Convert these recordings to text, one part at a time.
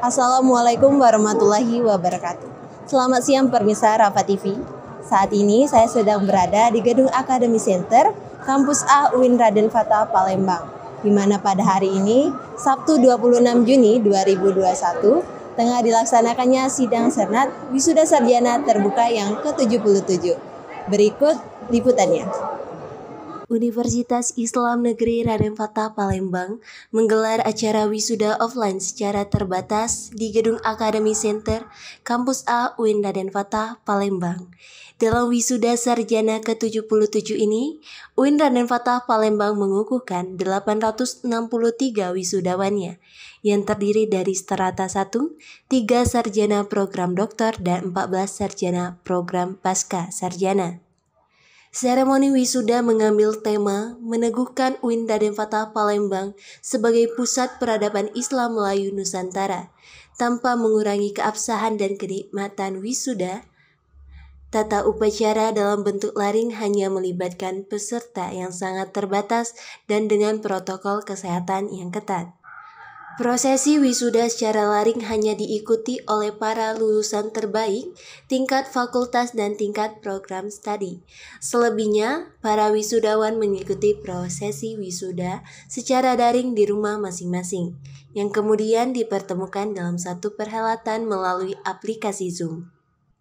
Assalamualaikum warahmatullahi wabarakatuh. Selamat siang pemirsa Rafa TV. Saat ini saya sedang berada di Gedung Academy Center, Kampus A UIN Raden Fatah Palembang, di mana pada hari ini, Sabtu 26 Juni 2021, tengah dilaksanakannya sidang Senat Wisuda Sarjana Terbuka yang ke-77. Berikut liputannya. Universitas Islam Negeri Raden Fatah Palembang menggelar acara wisuda offline secara terbatas di Gedung Academy Center, Kampus A UIN Raden Fatah Palembang. Dalam wisuda sarjana ke-77 ini, UIN Raden Fatah Palembang mengukuhkan 863 wisudawannya, yang terdiri dari strata 1, 3 sarjana program doktor, dan 14 sarjana program pasca sarjana. Seremoni wisuda mengambil tema meneguhkan UIN Raden Fatah Palembang sebagai pusat peradaban Islam Melayu Nusantara, tanpa mengurangi keabsahan dan kenikmatan wisuda. Tata upacara dalam bentuk laring hanya melibatkan peserta yang sangat terbatas dan dengan protokol kesehatan yang ketat. Prosesi wisuda secara laring hanya diikuti oleh para lulusan terbaik tingkat fakultas dan tingkat program studi. Selebihnya, para wisudawan mengikuti prosesi wisuda secara daring di rumah masing-masing, yang kemudian dipertemukan dalam satu perhelatan melalui aplikasi Zoom.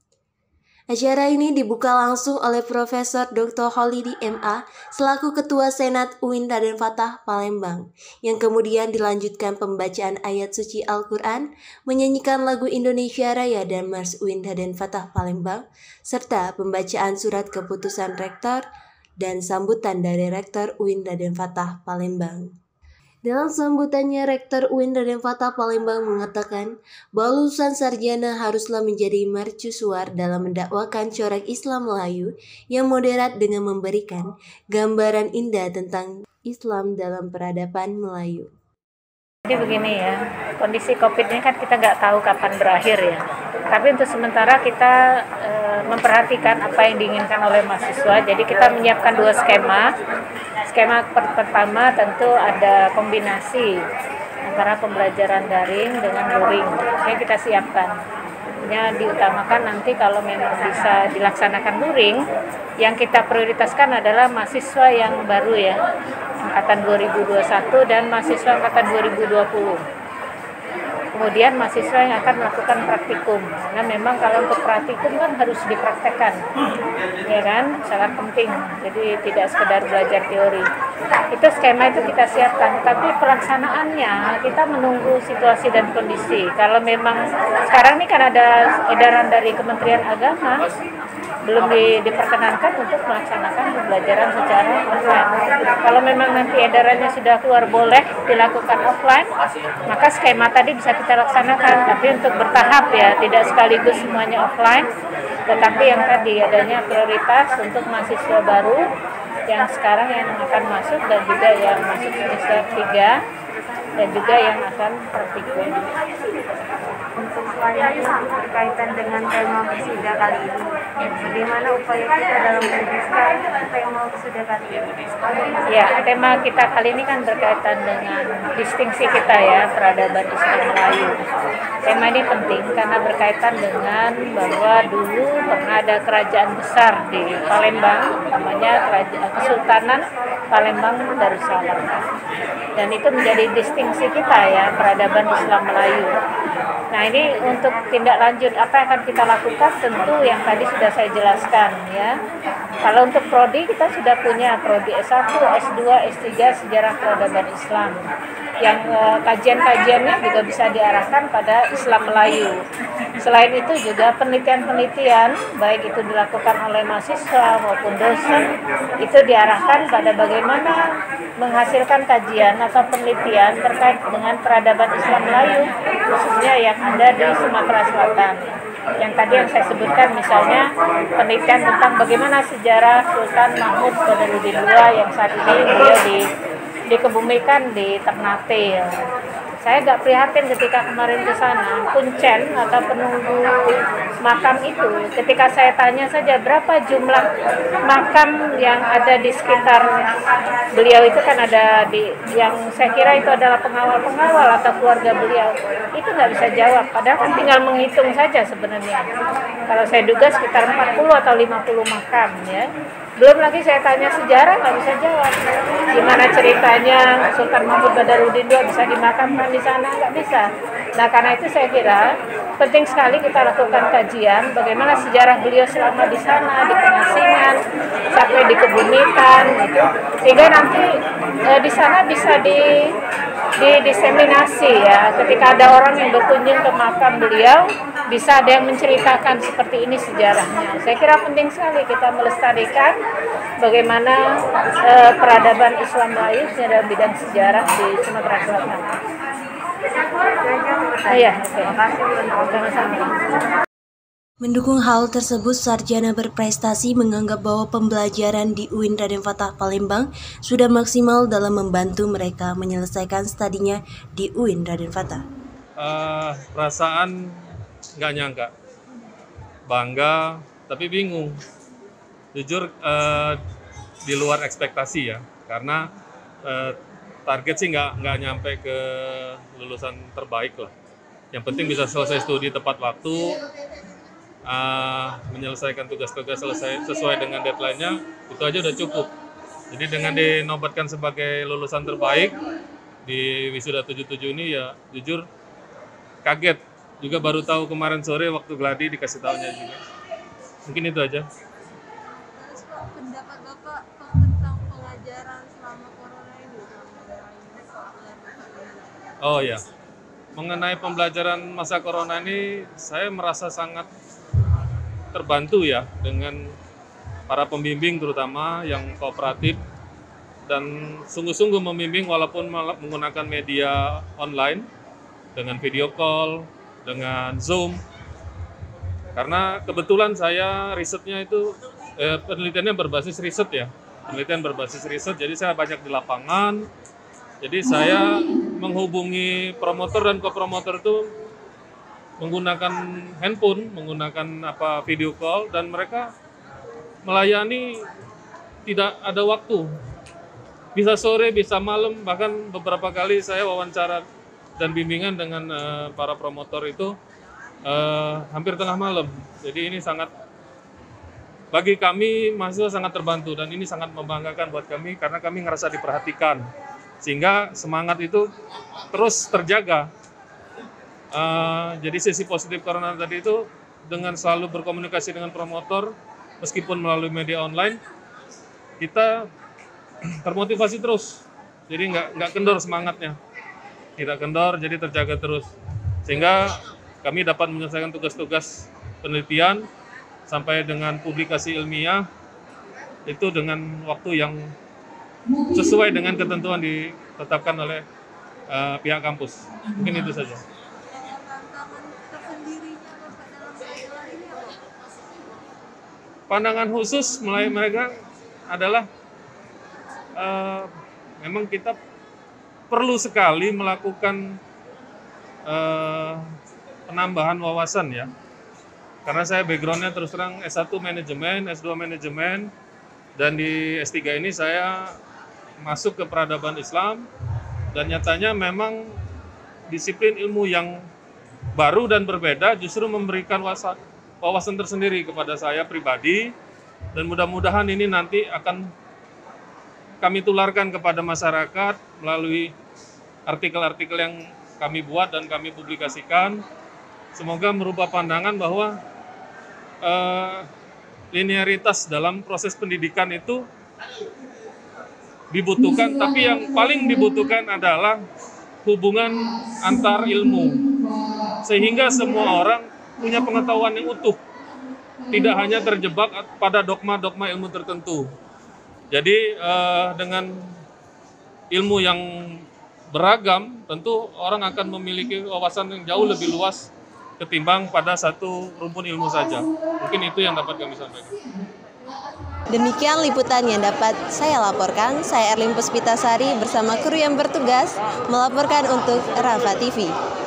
Acara ini dibuka langsung oleh Profesor Dr. Holidi MA selaku Ketua Senat UIN Raden Fatah Palembang, yang kemudian dilanjutkan pembacaan ayat suci Al-Quran, menyanyikan lagu Indonesia Raya dan Mars UIN Raden Fatah Palembang, serta pembacaan surat keputusan Rektor dan sambutan dari Rektor UIN Raden Fatah Palembang. Dalam sambutannya, Rektor UIN Raden Fatah Palembang mengatakan bahwa lulusan sarjana haruslah menjadi mercusuar dalam mendakwakan corak Islam Melayu yang moderat dengan memberikan gambaran indah tentang Islam dalam peradaban Melayu. Jadi begini ya, kondisi COVID ini kan kita nggak tahu kapan berakhir ya. Tapi untuk sementara kita memperhatikan apa yang diinginkan oleh mahasiswa. Jadi kita menyiapkan 2 skema. Skema pertama tentu ada kombinasi antara pembelajaran daring dengan luring yang kita siapkan. Diutamakan nanti kalau memang bisa dilaksanakan luring, yang kita prioritaskan adalah mahasiswa yang baru ya, angkatan 2021 dan mahasiswa angkatan 2020. Kemudian mahasiswa yang akan melakukan praktikum. Nah memang kalau untuk praktikum kan harus dipraktekkan, ya kan, sangat penting. Jadi tidak sekedar belajar teori. Itu skema itu kita siapkan, tapi pelaksanaannya kita menunggu situasi dan kondisi. Kalau memang sekarang ini kan ada edaran dari Kementerian Agama, belum diperkenankan untuk melaksanakan pembelajaran secara offline. Kalau memang nanti edarannya sudah keluar boleh dilakukan offline, maka skema tadi bisa kita laksanakan. Tapi untuk bertahap ya, tidak sekaligus semuanya offline, tetapi yang tadi adanya prioritas untuk mahasiswa baru yang sekarang yang akan masuk dan juga yang masuk semester 3 dan juga yang akan praktikum. Untuk selanjutnya berkaitan dengan tema wisuda kali ini, bagaimana upaya kita dalam mewujudkan tema wisuda kali ini? Ya, tema kita kali ini kan berkaitan dengan distingsi kita ya, peradaban Islam Melayu. Tema ini penting karena berkaitan dengan bahwa dulu pernah ada kerajaan besar di Palembang, namanya Kesultanan Palembang Darussalam. Dan itu menjadi distingsi kita ya, peradaban Islam Melayu. Nah ini untuk tindak lanjut apa yang akan kita lakukan tentu yang tadi sudah saya jelaskan ya. Kalau untuk prodi kita sudah punya prodi S1, S2, S3 Sejarah Peradaban Islam. Yang kajian-kajiannya juga bisa diarahkan pada Islam Melayu. Selain itu juga penelitian-penelitian baik itu dilakukan oleh mahasiswa maupun dosen itu diarahkan pada bagaimana menghasilkan kajian atau penelitian terkait dengan peradaban Islam Melayu khususnya yang ada di Sumatera Selatan. Yang tadi yang saya sebutkan misalnya penelitian tentang bagaimana sejarah Sultan Mahmud Badarudin II yang saat ini beliau dikebumikan di Ternate. Saya agak prihatin ketika kemarin ke sana, kuncen atau penunggu makam itu, ketika saya tanya saja berapa jumlah makam yang ada di sekitar beliau itu, kan ada di yang saya kira itu adalah pengawal-pengawal atau keluarga beliau, itu nggak bisa jawab, padahal kan tinggal menghitung saja sebenarnya. Kalau saya duga sekitar 40 atau 50 makam ya. Belum lagi saya tanya sejarah, nggak bisa jawab. Gimana ceritanya Sultan Mahmud Badarudin II bisa dimakamkan di sana, nggak bisa. Nah, karena itu saya kira penting sekali kita lakukan kajian bagaimana sejarah beliau selama di sana, di pengasingan, sampai di Kebumitan, gitu. Sehingga nanti di sana bisa didiseminasi ya. Ketika ada orang yang berkunjung ke makam beliau, bisa ada yang menceritakan seperti ini sejarahnya. Saya kira penting sekali kita melestarikan bagaimana peradaban Islam lain dalam bidang sejarah di Sumatera Selatan. Iya, oke. Sama-sama. Mendukung hal tersebut, sarjana berprestasi menganggap bahwa pembelajaran di UIN Raden Fatah Palembang sudah maksimal dalam membantu mereka menyelesaikan studinya di UIN Raden Fatah. Perasaan nggak nyangka, bangga tapi bingung. Jujur di luar ekspektasi ya, karena target sih nggak nyampe ke lulusan terbaik lah. Yang penting bisa selesai studi tepat waktu, menyelesaikan tugas-tugas sesuai dengan deadline-nya, itu aja udah cukup. Jadi dengan dinobatkan sebagai lulusan terbaik di wisuda 77 ini ya jujur kaget. Juga baru tahu kemarin sore waktu gladi dikasih tahunya juga. Mungkin itu aja. Pendapat Bapak tentang pengajaran selama corona ini? Oh ya, mengenai pembelajaran masa corona ini saya merasa sangat terbantu ya dengan para pembimbing terutama yang kooperatif dan sungguh-sungguh membimbing walaupun menggunakan media online dengan video call, dengan Zoom. Karena kebetulan saya risetnya itu penelitiannya berbasis riset ya. Penelitian berbasis riset, jadi saya banyak di lapangan. Jadi saya menghubungi promotor dan kopromotor itu menggunakan handphone, menggunakan video call, dan mereka melayani tidak ada waktu. Bisa sore, bisa malam, bahkan beberapa kali saya wawancara dan bimbingan dengan para promotor itu hampir tengah malam. Jadi ini sangat, bagi kami mahasiswa sangat terbantu dan ini sangat membanggakan buat kami karena kami ngerasa diperhatikan. Sehingga semangat itu terus terjaga. Jadi sisi positif corona tadi itu dengan selalu berkomunikasi dengan promotor, meskipun melalui media online, kita termotivasi terus. Jadi nggak kendor semangatnya. Tidak kendor, jadi terjaga terus. Sehingga kami dapat menyelesaikan tugas-tugas penelitian sampai dengan publikasi ilmiah itu dengan waktu yang sesuai dengan ketentuan ditetapkan oleh pihak kampus. Mungkin itu saja. Pandangan khusus mulai mereka adalah memang kita perlu sekali melakukan penambahan wawasan ya. Karena saya backgroundnya terus terang S1 manajemen, S2 manajemen, dan di S3 ini saya masuk ke peradaban Islam, dan nyatanya memang disiplin ilmu yang baru dan berbeda justru memberikan wawasan tersendiri kepada saya pribadi, dan mudah-mudahan ini nanti akan kami tularkan kepada masyarakat melalui artikel-artikel yang kami buat dan kami publikasikan. Semoga merubah pandangan bahwa linearitas dalam proses pendidikan itu dibutuhkan, tapi yang paling dibutuhkan adalah hubungan antar ilmu, sehingga semua orang punya pengetahuan yang utuh, tidak hanya terjebak pada dogma-dogma ilmu tertentu. Jadi dengan ilmu yang beragam, tentu orang akan memiliki wawasan yang jauh lebih luas ketimbang pada satu rumpun ilmu saja. Mungkin itu yang dapat kami sampaikan. Demikian liputan yang dapat saya laporkan. Saya Erlin Puspitasari bersama kru yang bertugas melaporkan untuk Rafa TV.